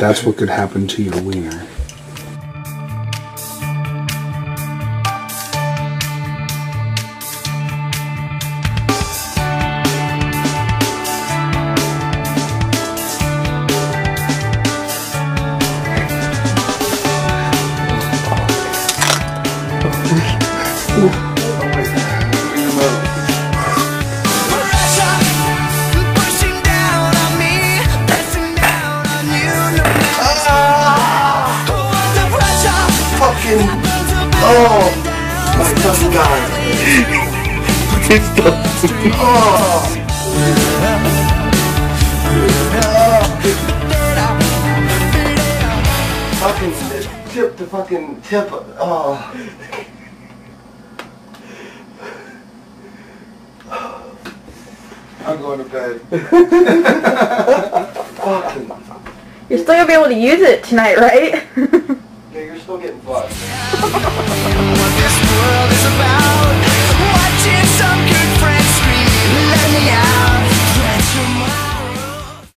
That's what could happen to your wiener. Oh, my fucking God. Fucking tip the fucking tip. Oh. I'm going to bed. Fucking. You're still gonna be able to use it tonight, right? Yeah, you're still getting fucked. What this world is about.